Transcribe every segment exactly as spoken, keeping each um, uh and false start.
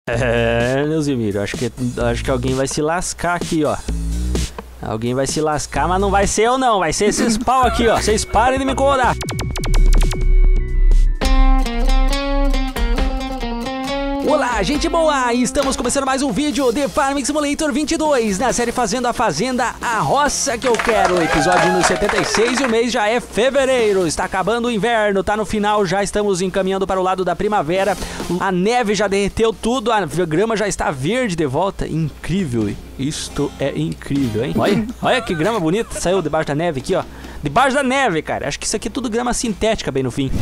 É, Neusimiro, acho que, acho que alguém vai se lascar aqui, ó. Alguém vai se lascar, mas não vai ser eu não, vai ser esses pau aqui, ó. Vocês parem de me incomodar. Olá, gente boa! Estamos começando mais um vídeo de Farming Simulator vinte e dois, na série Fazendo a Fazenda, a roça que eu quero. Episódio no setenta e seis e o mês já é fevereiro. Está acabando o inverno, tá no final, já estamos encaminhando para o lado da primavera. A neve já derreteu tudo, a grama já está verde de volta. Incrível, isto é incrível, hein? Olha, olha que grama bonita, saiu debaixo da neve aqui, ó. Debaixo da neve, cara. Acho que isso aqui é tudo grama sintética bem no fim.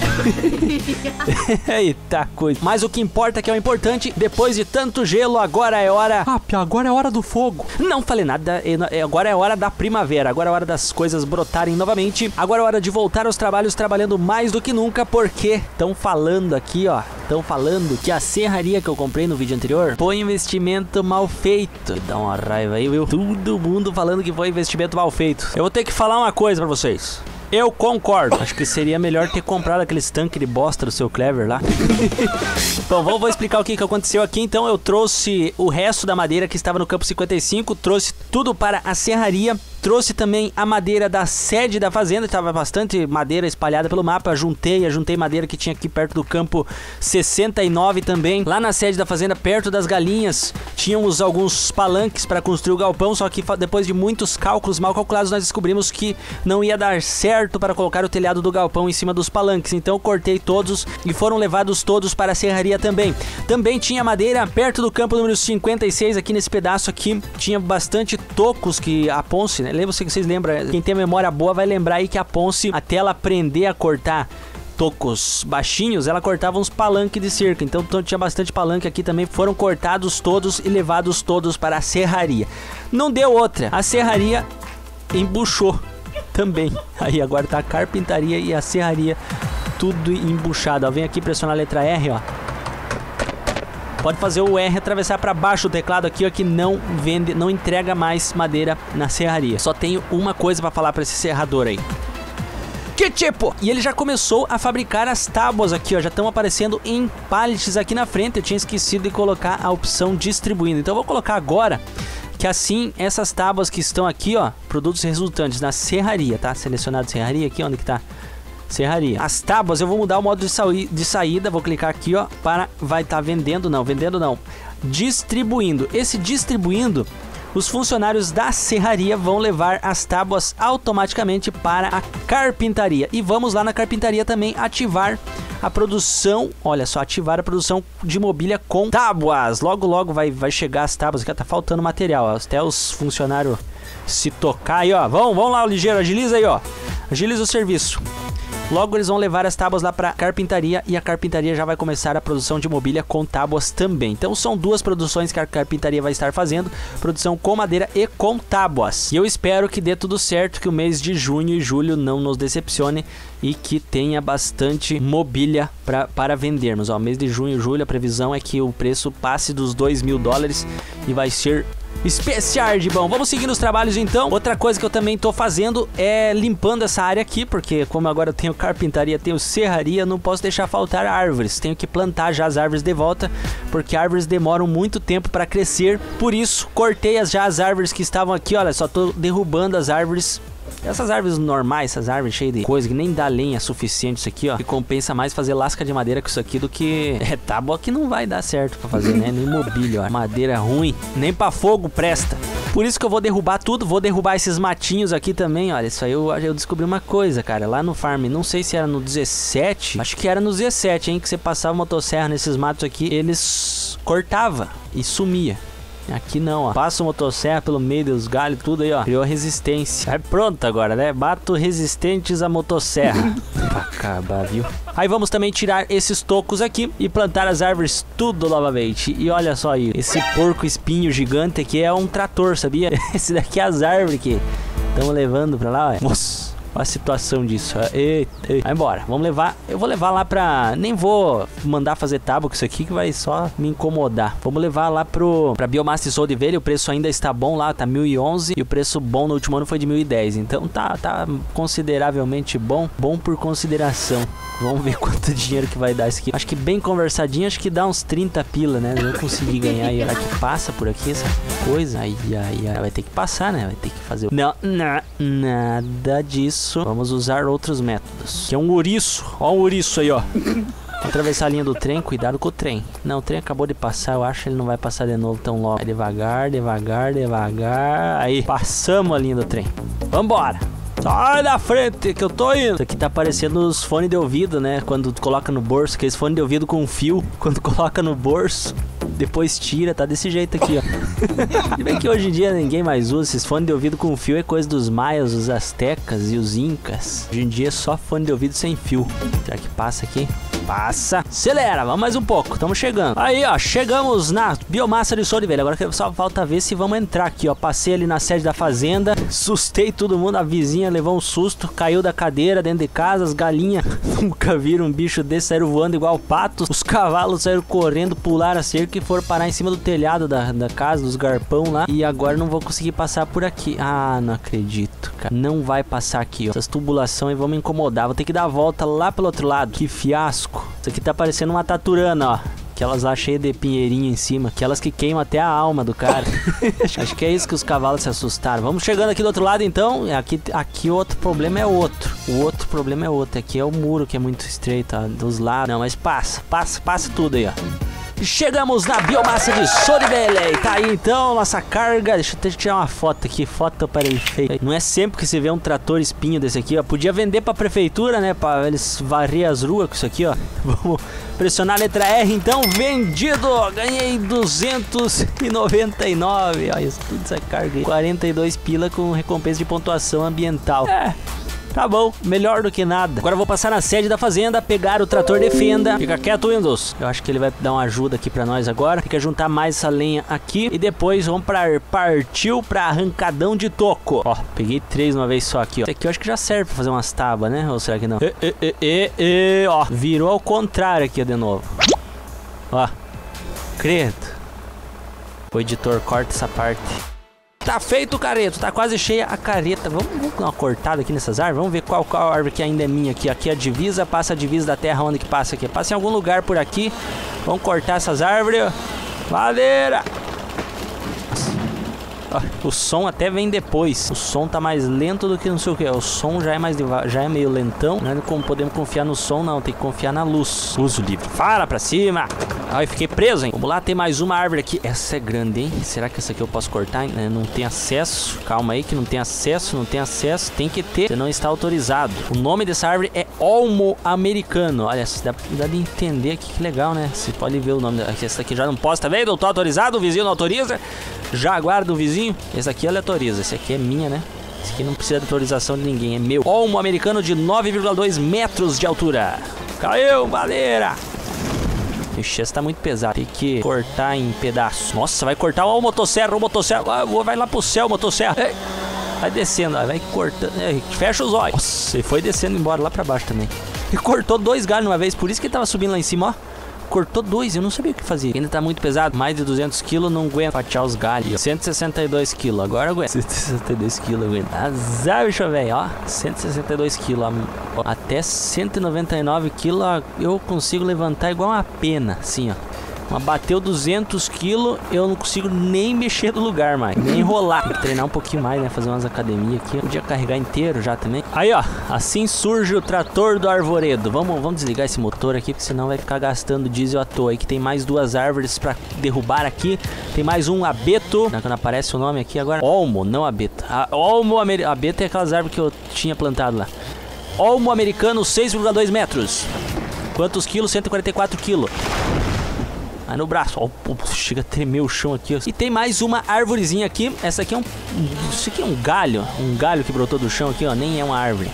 Eita coisa. Mas o que importa é que é o importante. Depois de tanto gelo, agora é hora... Ah, agora é hora do fogo. Não falei nada. Agora é hora da primavera. Agora é hora das coisas brotarem novamente. Agora é hora de voltar aos trabalhos, trabalhando mais do que nunca. Porque estão falando aqui, ó. Estão falando que a serraria que eu comprei no vídeo anterior foi investimento mal feito. Dá uma raiva aí, viu? Todo mundo falando que foi investimento mal feito. Eu vou ter que falar uma coisa pra vocês. Eu concordo. Acho que seria melhor ter comprado aqueles tanques de bosta do seu Clever lá. Bom, vou, vou explicar o que, que aconteceu aqui. Então eu trouxe o resto da madeira que estava no campo cinquenta e cinco. Trouxe tudo para a serraria. Trouxe também a madeira da sede da fazenda. Estava bastante madeira espalhada pelo mapa. Juntei, juntei madeira que tinha aqui perto do campo sessenta e nove também. Lá na sede da fazenda, perto das galinhas, tínhamos alguns palanques para construir o galpão. Só que depois de muitos cálculos mal calculados, nós descobrimos que não ia dar certo para colocar o telhado do galpão em cima dos palanques. Então eu cortei todos e foram levados todos para a serraria também. Também tinha madeira perto do campo número cinquenta e seis. Aqui nesse pedaço aqui tinha bastante tocos que a Ponce, né? Lembra, vocês lembram, quem tem memória boa vai lembrar aí que a Ponce, até ela aprender a cortar tocos baixinhos, ela cortava uns palanques de cerca. Então, então tinha bastante palanque aqui também. Foram cortados todos e levados todos para a serraria. Não deu outra. A serraria embuchou também. Aí agora tá a carpintaria e a serraria tudo embuchado. Ó, vem aqui pressionar a letra R, ó. Pode fazer o R atravessar para baixo o teclado aqui, ó, que não vende, não entrega mais madeira na serraria. Só tenho uma coisa para falar para esse serrador aí. Que tipo? E ele já começou a fabricar as tábuas aqui, ó. Já estão aparecendo em pallets aqui na frente. Eu tinha esquecido de colocar a opção distribuindo. Então eu vou colocar agora, que assim essas tábuas que estão aqui, ó, produtos resultantes na serraria, tá? Selecionado serraria aqui, onde que tá? Serraria. As tábuas eu vou mudar o modo de, sa de saída. Vou clicar aqui, ó, para vai estar tá vendendo, não, vendendo não, distribuindo. Esse distribuindo, os funcionários da serraria vão levar as tábuas automaticamente para a carpintaria. E vamos lá na carpintaria também ativar a produção, olha só, ativar a produção de mobília com tábuas. Logo, logo vai, vai chegar as tábuas, que tá faltando material, ó. Até os funcionários se tocar aí, ó. Vamos, vamos lá, ligeiro, agiliza aí, ó. Agiliza o serviço. Logo eles vão levar as tábuas lá para carpintaria e a carpintaria já vai começar a produção de mobília com tábuas também. Então são duas produções que a carpintaria vai estar fazendo, produção com madeira e com tábuas. E eu espero que dê tudo certo, que o mês de junho e julho não nos decepcione e que tenha bastante mobília pra, para vendermos. Ó, mês de junho e julho a previsão é que o preço passe dos dois mil dólares e vai ser especial de bom. Vamos seguir nos trabalhos então. Outra coisa que eu também tô fazendo é limpando essa área aqui, porque como agora eu tenho carpintaria, tenho serraria, não posso deixar faltar árvores. Tenho que plantar já as árvores de volta, porque árvores demoram muito tempo para crescer. Por isso, cortei as, já as árvores que estavam aqui, olha, só tô derrubando as árvores. Essas árvores normais, essas árvores cheias de coisa que nem dá lenha suficiente, isso aqui, ó, que compensa mais fazer lasca de madeira com isso aqui do que... É, tábua que não vai dar certo pra fazer, né? Nem mobília, ó. Madeira ruim, nem pra fogo presta. Por isso que eu vou derrubar tudo, vou derrubar esses matinhos aqui também, olha, isso aí eu, eu descobri uma coisa, cara, lá no farm, não sei se era no dezessete, acho que era no dezessete, hein, que você passava motosserra nesses matos aqui, eles cortava e sumia. Aqui não, ó. Passa o motosserra pelo meio dos galhos, tudo aí, ó. Criou resistência. É pronto agora, né? Mato resistentes à motosserra. Pra acabar, viu? Aí vamos também tirar esses tocos aqui e plantar as árvores tudo novamente. E olha só aí, esse porco espinho gigante aqui é um trator, sabia? Esse daqui é as árvores que estamos levando pra lá, ó. Nossa. Olha a situação disso. Eita, eita. Vai embora. Vamos levar. Eu vou levar lá pra... Nem vou mandar fazer tábua com isso aqui, que vai só me incomodar. Vamos levar lá pro... Pra Biomassa de Soldivelli. O preço ainda está bom lá. Tá mil e onze. E o preço bom no último ano foi de mil e dez. Então tá, tá consideravelmente bom. Bom por consideração. Vamos ver quanto dinheiro que vai dar isso aqui. Acho que bem conversadinho, acho que dá uns trinta pila, né? Eu consegui ganhar. E olha que passa por aqui essa coisa. Aí, aí, aí. Vai ter que passar, né? Vai ter que fazer... Não, não, nada disso. Vamos usar outros métodos. Que é um ouriço. Ó um ouriço aí, ó. Atravessar a linha do trem, cuidado com o trem. Não, o trem acabou de passar, eu acho que ele não vai passar de novo tão logo. Vai devagar, devagar, devagar. Aí, passamos a linha do trem. Vambora. Sai da frente que eu tô indo. Isso aqui tá parecendo os fones de ouvido, né? Quando tu coloca no bolso, aqueles fones de ouvido com fio. Quando coloca no bolso, depois tira, tá desse jeito aqui, ó. Se bem que hoje em dia ninguém mais usa esses fones de ouvido com fio, é coisa dos maias, os astecas e os incas. Hoje em dia é só fone de ouvido sem fio. Será que passa aqui? Passa. Acelera, vamos mais um pouco, estamos chegando. Aí, ó, chegamos na Biomassa de Soldivelli. Agora só falta ver se vamos entrar aqui, ó. Passei ali na sede da fazenda, assustei todo mundo, a vizinha levou um susto, caiu da cadeira dentro de casa, as galinhas nunca viram um bicho desse, saíram voando igual patos, os cavalos saíram correndo, pularam a cerca e foram parar em cima do telhado da, da casa, dos garpão lá. E agora não vou conseguir passar por aqui. Ah, não acredito, cara. Não vai passar aqui, ó. Essas tubulações vão me incomodar. Vou ter que dar a volta lá pelo outro lado. Que fiasco. Isso aqui tá parecendo uma taturana, ó. Aquelas lá cheias de pinheirinho em cima. Aquelas que queimam até a alma do cara. Acho que é isso que os cavalos se assustaram. Vamos chegando aqui do outro lado, então. Aqui, aqui o outro problema é outro. O outro problema é outro. Aqui é o muro que é muito estreito, ó. Dos lados. Não, mas passa. Passa, passa tudo aí, ó. Chegamos na Biomassa de Soldivelli. Tá aí então nossa carga. Deixa eu tirar uma foto aqui. Foto para ele feio. Não é sempre que você vê um trator espinho desse aqui, ó. Podia vender pra prefeitura, né? Pra eles varrer as ruas com isso aqui, ó. Vamos pressionar a letra R então. Vendido. Ganhei duzentos e noventa e nove. Olha isso, tudo essa carga aí. quarenta e dois pila com recompensa de pontuação ambiental. É. Tá bom, melhor do que nada. Agora eu vou passar na sede da fazenda, pegar o trator de fenda. Fica quieto, Windows. Eu acho que ele vai dar uma ajuda aqui pra nós agora. Tem que juntar mais essa lenha aqui. E depois vamos pra... Partiu pra arrancadão de toco. Ó, peguei três uma vez só aqui, ó. Esse aqui eu acho que já serve pra fazer umas tábuas, né? Ou será que não? E, e, e, e, e, ó, virou ao contrário aqui, ó, de novo. Ó, credo. O editor corta essa parte. Tá feito o careto, tá quase cheia a careta. Vamos, vamos dar uma cortada aqui nessas árvores. Vamos ver qual, qual árvore que ainda é minha aqui. Aqui é a divisa, passa a divisa da terra. Onde que passa aqui? Passa em algum lugar por aqui. Vamos cortar essas árvores. Madeira! O som até vem depois. O som tá mais lento do que não sei o que. O som já é mais já é meio lentão. Não é como podemos confiar no som, não. Tem que confiar na luz. Uso livre. Fala pra cima. Ai, fiquei preso, hein? Vamos lá, tem mais uma árvore aqui. Essa é grande, hein? Será que essa aqui eu posso cortar? É, não tem acesso. Calma aí que não tem acesso, não tem acesso. Tem que ter. Você não está autorizado. O nome dessa árvore é Olmo Americano. Olha, dá, dá de entender aqui. Que legal, né? Você pode ver o nome. Essa aqui já não posso, tá vendo? Eu tô autorizado, o vizinho não autoriza. Já aguardo o vizinho. Esse aqui ele autoriza. Esse aqui é minha, né? Esse aqui não precisa de autorização de ninguém. É meu. Olmo Americano de nove vírgula dois metros de altura. Caiu, baleira. Ixi, essa tá muito pesada. Tem que cortar em pedaços. Nossa, vai cortar o motosserra, o motosserra. Vai lá pro céu, motosserra. Ei, vai descendo, ó, vai cortando. Ei, fecha os olhos. Nossa, ele foi descendo embora lá pra baixo também. E cortou dois galhos uma vez. Por isso que ele tava subindo lá em cima, ó. Cortou dois, eu não sabia o que fazer. Ainda tá muito pesado, mais de duzentos quilos, não aguenta fatiar os galhos. cento e sessenta e dois quilos, agora aguenta. cento e sessenta e dois quilos, aguenta. Azar, bicho, velho, ó. cento e sessenta e dois quilos. Até cento e noventa e nove quilos eu consigo levantar igual uma pena, assim, ó. Mas bateu duzentos quilos, eu não consigo nem mexer do lugar mais, nem enrolar. Tem que treinar um pouquinho mais, né? Fazer umas academias aqui. Podia carregar inteiro já também. Aí, ó, assim surge o trator do arvoredo. Vamos, vamos desligar esse motor aqui, porque senão vai ficar gastando diesel à toa. Aí que tem mais duas árvores pra derrubar aqui. Tem mais um abeto. Quando aparece o nome aqui agora. Olmo, não abeto. A, Olmo americano. Abeto é aquelas árvores que eu tinha plantado lá. Olmo americano, seis vírgula dois metros. Quantos quilos? cento e quarenta e quatro quilos. Aí no braço, ó, chega a tremer o chão aqui, ó. E tem mais uma árvorezinha aqui. Essa aqui é um... Isso aqui é um galho. Um galho que brotou do chão aqui, ó. Nem é uma árvore.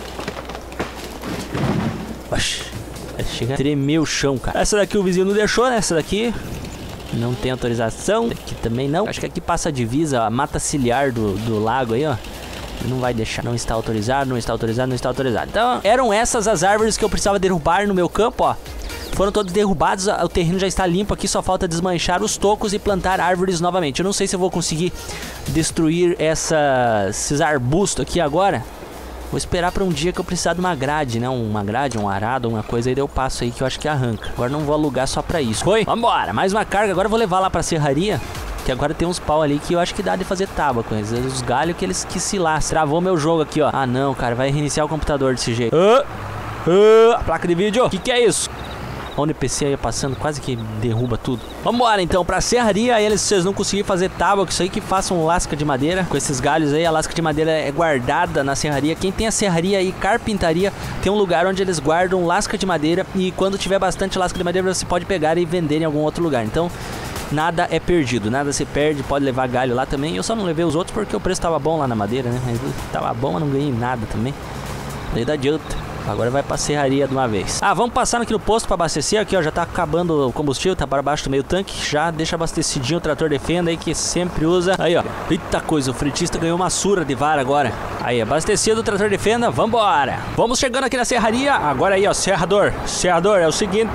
Oxi. Chega a tremer o chão, cara. Essa daqui o vizinho não deixou, né? Essa daqui não tem autorização. Aqui também não. Acho que aqui passa a divisa, a mata ciliar do, do lago aí, ó. Não vai deixar. Não está autorizado, não está autorizado, não está autorizado. Então, eram essas as árvores que eu precisava derrubar no meu campo, ó. Foram todos derrubados, o terreno já está limpo aqui, só falta desmanchar os tocos e plantar árvores novamente. Eu não sei se eu vou conseguir destruir essa, esses arbustos aqui agora. Vou esperar para um dia que eu precisar de uma grade, né? Uma grade, um arado, uma coisa, aí eu passo aí que eu acho que arranca. Agora não vou alugar só pra isso. Foi? Vambora, mais uma carga. Agora eu vou levar lá pra serraria, que agora tem uns pau ali que eu acho que dá de fazer tábua com eles. Os galhos que eles que se lascam. Travou meu jogo aqui, ó. Ah, não, cara, vai reiniciar o computador desse jeito. Ah, ah, placa de vídeo. O que que é isso? O N P C aí passando, quase que derruba tudo. Vambora então pra serraria. Eles, se vocês não conseguirem fazer tábua com isso aí, que façam lasca de madeira. Com esses galhos aí, a lasca de madeira é guardada na serraria. Quem tem a serraria e carpintaria, tem um lugar onde eles guardam lasca de madeira. E quando tiver bastante lasca de madeira, você pode pegar e vender em algum outro lugar. Então, nada é perdido, nada se perde. Pode levar galho lá também. Eu só não levei os outros porque o preço tava bom lá na madeira, né? Mas tava bom, mas não ganhei nada também. Daí dá adianta. Agora vai pra serraria de uma vez. Ah, vamos passando aqui no posto pra abastecer. Aqui, ó, já tá acabando o combustível, tá para baixo do meio tanque. Já deixa abastecidinho o trator Defenda aí, que sempre usa. Aí, ó, eita coisa, o fretista ganhou uma surra de vara agora. Aí, abastecido o trator Defenda, vambora. Vamos chegando aqui na serraria. Agora aí, ó, serrador. Serrador, é o seguinte,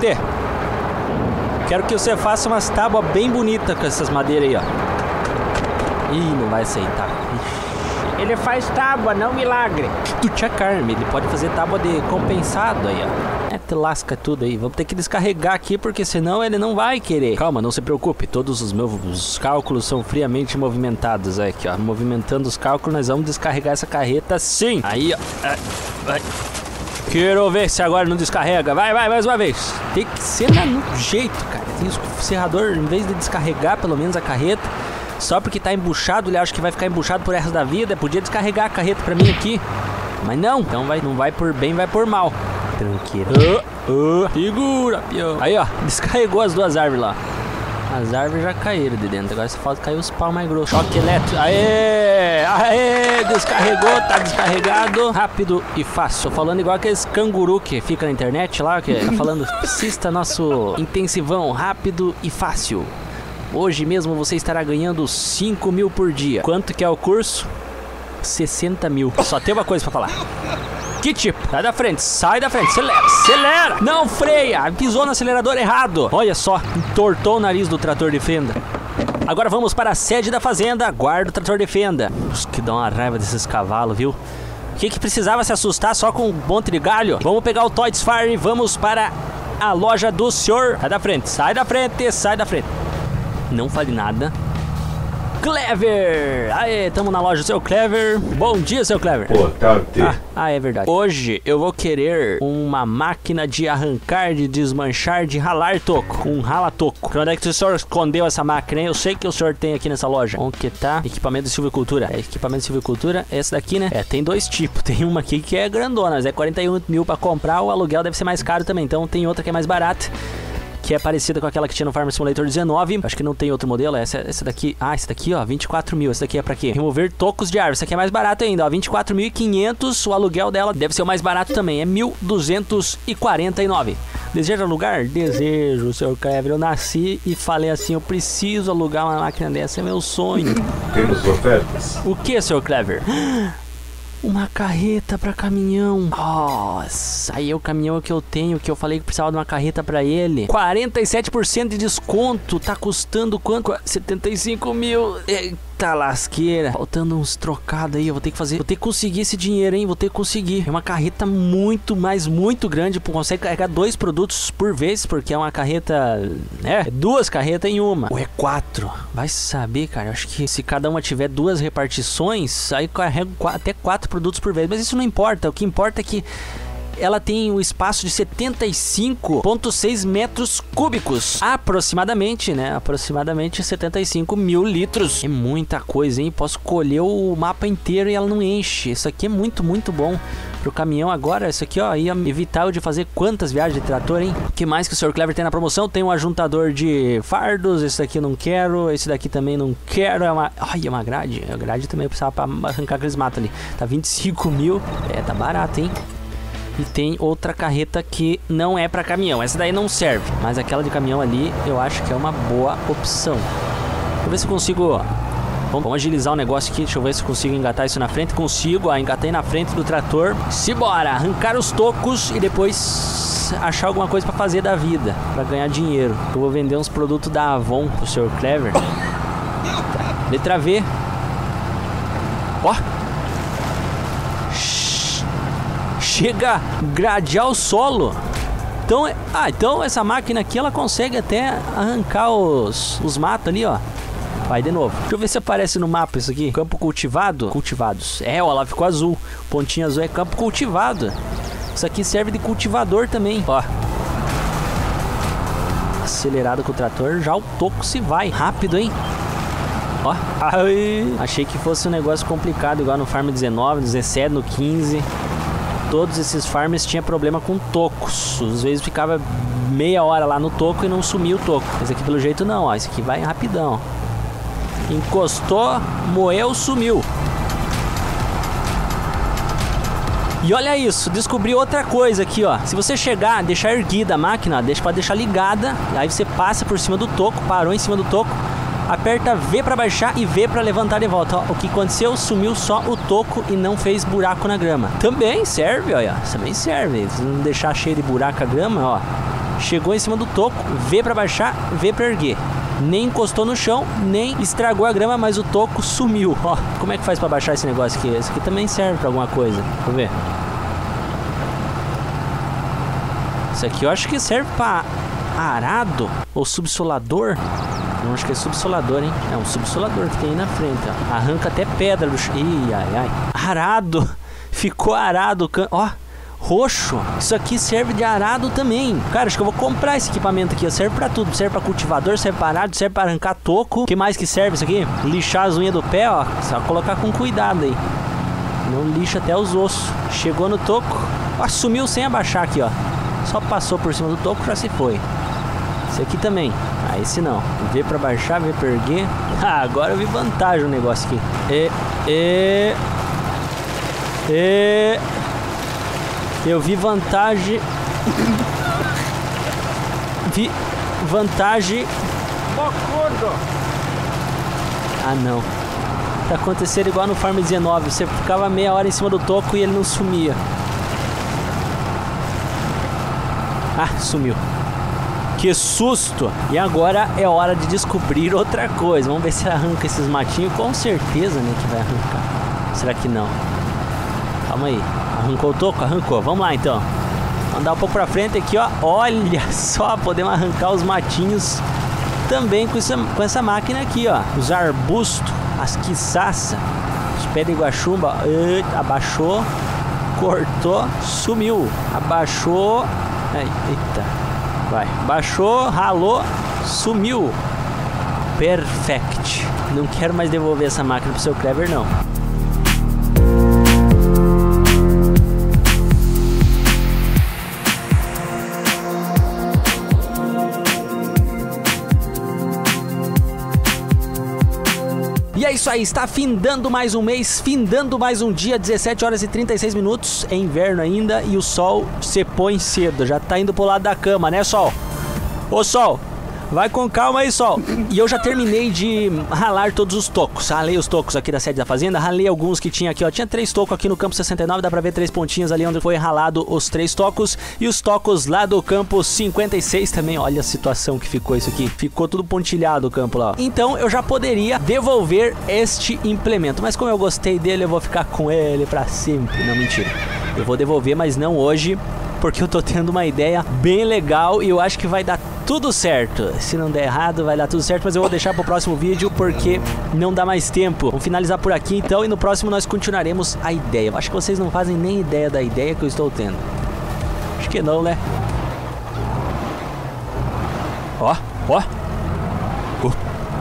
quero que você faça umas tábuas bem bonitas com essas madeiras aí, ó. Ih, não vai aceitar. Ixi. Ele faz tábua, não milagre. Tu tinha carne, ele pode fazer tábua de compensado aí, ó. É, te lasca tudo aí. Vamos ter que descarregar aqui, porque senão ele não vai querer. Calma, não se preocupe. Todos os meus cálculos são friamente movimentados. Aqui, ó. Movimentando os cálculos, nós vamos descarregar essa carreta sim. Aí, ó. Vai. Quero ver se agora não descarrega. Vai, vai, mais uma vez. Tem que ser no jeito, cara. Tem o serrador, em vez de descarregar pelo menos a carreta, só porque tá embuchado, ele acha que vai ficar embuchado por resto da vida. Podia descarregar a carreta pra mim aqui, mas não. Então vai, não vai por bem, vai por mal. Tranquilo. Uh, uh, segura, pião. Aí, ó, descarregou as duas árvores lá. As árvores já caíram de dentro. Agora só falta cair os pau mais grossos. Choque elétrico. Aê! Aê! Descarregou, tá descarregado. Rápido e fácil. Tô falando igual aqueles canguru que fica na internet lá, que tá falando, assista nosso intensivão rápido e fácil. Hoje mesmo você estará ganhando cinco mil por dia. Quanto que é o curso? sessenta mil. Só tem uma coisa pra falar. Que tipo? Sai da frente, sai da frente, acelera, acelera. Não freia, pisou no acelerador errado. Olha só, entortou o nariz do trator Defenda. Agora vamos para a sede da fazenda. Guarda o trator Defenda. Nossa, que dá uma raiva desses cavalos, viu? O que que precisava se assustar só com um monte de galho? Vamos pegar o Toys Fire e vamos para a loja do senhor. Sai da frente, sai da frente, sai da frente. Não fale nada. Clever! Aê, tamo na loja do seu Clever. Bom dia, seu Clever. Boa tarde. Ah, ah, é verdade. Hoje eu vou querer uma máquina de arrancar, de desmanchar, de ralar toco. Um rala-toco. Onde é que o senhor escondeu essa máquina, hein? Eu sei que o senhor tem aqui nessa loja. Onde que tá? Equipamento de silvicultura. É, equipamento de silvicultura. Esse daqui, né? É, tem dois tipos. Tem uma aqui que é grandona, mas é quarenta e um mil pra comprar. O aluguel deve ser mais caro também. Então tem outra que é mais barata, que é parecida com aquela que tinha no Farm Simulator dezenove. Acho que não tem outro modelo. Essa, essa daqui... Ah, esse daqui, ó, vinte e quatro mil. Esse daqui é pra quê? Remover tocos de árvore. Esse aqui é mais barato ainda, ó, vinte e quatro mil e quinhentos. O aluguel dela deve ser o mais barato também. É mil duzentos e quarenta e nove. Deseja alugar? Desejo, senhor Clever. Eu nasci e falei assim, eu preciso alugar uma máquina dessa. É meu sonho. Temos ofertas. O que, senhor Clever? Uma carreta pra caminhão. Nossa, aí é o caminhão que eu tenho, que eu falei que precisava de uma carreta pra ele. quarenta e sete por cento de desconto. Tá custando quanto? setenta e cinco mil. Eita lasqueira. Faltando uns trocados aí. Eu vou ter que fazer. Vou ter que conseguir esse dinheiro, hein? Vou ter que conseguir. É uma carreta muito, mas muito grande. Consegue carregar dois produtos por vez, porque é uma carreta. É, duas carretas em uma. Ou é quatro? Vai saber, cara. Eu acho que se cada uma tiver duas repartições, aí carrega até quatro produtos por vez, mas isso não importa. O que importa é que ela tem um espaço de setenta e cinco vírgula seis metros cúbicos, aproximadamente, né? Aproximadamente setenta e cinco mil litros. É muita coisa, hein? Posso colher o mapa inteiro e ela não enche. Isso aqui é muito, muito bom pro caminhão. Agora, isso aqui, ó, ia evitar eu de fazer quantas viagens de trator, hein? O que mais que o senhor Clever tem na promoção? Tem um ajuntador de fardos. Esse daqui eu não quero. Esse daqui também não quero. É uma... Ai, é uma grade. A grade também eu precisava pra arrancar aqueles matos ali. Tá vinte e cinco mil. É, tá barato, hein? E tem outra carreta que não é pra caminhão. Essa daí não serve. Mas aquela de caminhão ali, eu acho que é uma boa opção. Vou ver se eu consigo Vamos agilizar o negócio aqui. Deixa eu ver se eu consigo engatar isso na frente. Consigo, ó, engatei na frente do trator. Simbora, arrancar os tocos e depois achar alguma coisa pra fazer da vida, pra ganhar dinheiro. Eu vou vender uns produtos da Avon pro senhor Clever. Tá. Letra V. Ó. Chega a gradear o solo. Então, ah, então essa máquina aqui, ela consegue até arrancar os, os matos ali, ó. Vai de novo. Deixa eu ver se aparece no mapa isso aqui. Campo cultivado. Cultivados. É, ó, lá ficou azul. Pontinho azul é campo cultivado. Isso aqui serve de cultivador também, ó. Acelerado com o trator, já o toco se vai. Rápido, hein? Ó. Ai. Achei que fosse um negócio complicado, igual no Farm dezenove, dezessete, no quinze. Todos esses farms tinham problema com tocos. Às vezes ficava meia hora lá no toco e não sumia o toco. Esse aqui pelo jeito não, ó. Esse aqui vai rapidão. Encostou, moeu, sumiu. E olha isso, descobri outra coisa aqui, ó. Se você chegar, deixar erguida a máquina, deixa para deixar ligada. Aí você passa por cima do toco, parou em cima do toco. Aperta V para baixar e V para levantar de volta. Ó, o que aconteceu? Sumiu só o toco e não fez buraco na grama. Também serve, olha. Também serve. Se não deixar cheio de buraco a grama, ó. Chegou em cima do toco, V para baixar, V para erguer. Nem encostou no chão, nem estragou a grama, mas o toco sumiu. Ó, como é que faz para baixar esse negócio aqui? Esse aqui também serve para alguma coisa. Deixa eu ver. Isso aqui eu acho que serve para arado ou subsolador. Eu acho que é subsolador, hein? É um subsolador que tem aí na frente, ó. Arranca até pedra do chão. Ih, ai, ai. Arado. Ficou arado. Ó, roxo. Isso aqui serve de arado também. Cara, acho que eu vou comprar esse equipamento aqui. Serve pra tudo. Serve pra cultivador, serve pra arado, serve pra arrancar toco. O que mais que serve isso aqui? Lixar as unhas do pé, ó. Só colocar com cuidado aí. Não lixa até os ossos. Chegou no toco. Ó, sumiu sem abaixar aqui, ó. Só passou por cima do toco, já se foi. Esse aqui também. Ah, esse não. V pra baixar, V pra erguer. Ah, agora eu vi vantagem no negócio aqui. E, e, e, eu vi vantagem. Vi vantagem. Ah, não. Tá acontecendo igual no Farm dezenove. Você ficava meia hora em cima do toco e ele não sumia. Ah, sumiu. Que susto! E agora é hora de descobrir outra coisa. Vamos ver se arranca esses matinhos. Com certeza, né, que vai arrancar. Será que não? Calma aí. Arrancou o toco? Arrancou. Vamos lá, então. Andar um pouco pra frente aqui, ó. Olha só, podemos arrancar os matinhos também com essa, com essa máquina aqui, ó. Os arbustos, as quiçaças, os pés de guaxumba. Eita, abaixou, cortou, sumiu. Abaixou. Eita. Vai, baixou, ralou, sumiu. Perfect. Não quero mais devolver essa máquina pro seu Clever, não. E é isso aí, está findando mais um mês, findando mais um dia, dezessete horas e trinta e seis minutos, é inverno ainda e o sol se põe cedo, já tá indo pro lado da cama, né, sol? Ô, sol, vai com calma aí, sol. E eu já terminei de ralar todos os tocos, ralei os tocos aqui da sede da fazenda, ralei alguns que tinha aqui, ó, tinha três tocos aqui no campo sessenta e nove, dá pra ver três pontinhas ali onde foi ralado os três tocos, e os tocos lá do campo cinquenta e seis também, olha a situação que ficou isso aqui, ficou tudo pontilhado o campo lá, ó. Então eu já poderia devolver este implemento, mas como eu gostei dele, eu vou ficar com ele pra sempre. Não, mentira, eu vou devolver, mas não hoje, porque eu tô tendo uma ideia bem legal e eu acho que vai dar tudo certo. Se não der errado, vai dar tudo certo, mas eu vou deixar pro próximo vídeo porque não dá mais tempo. Vamos finalizar por aqui então e no próximo nós continuaremos a ideia. Eu acho que vocês não fazem nem ideia da ideia que eu estou tendo. Acho que não, né? Ó, ó. Uh.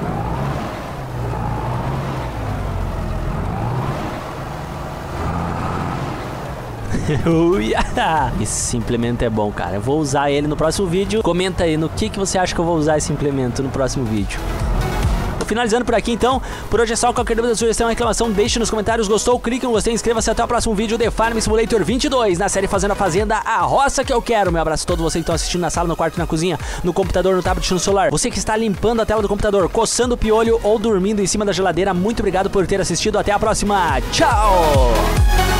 Esse implemento é bom, cara. Eu vou usar ele no próximo vídeo. Comenta aí no que, que você acha que eu vou usar esse implemento no próximo vídeo. finalizando por aqui então. Por hoje é só. Qualquer dúvida, sugestão, reclamação, deixe nos comentários. Gostou? Clique no gostei, inscreva-se. Até o próximo vídeo de Farm Simulator vinte e dois, na série Fazendo a Fazenda, a roça que eu quero. Meu abraço a todos vocês que estão assistindo na sala, no quarto, na cozinha, no computador, no tablet, no celular. Você que está limpando a tela do computador, coçando o piolho ou dormindo em cima da geladeira, muito obrigado por ter assistido. Até a próxima. Tchau!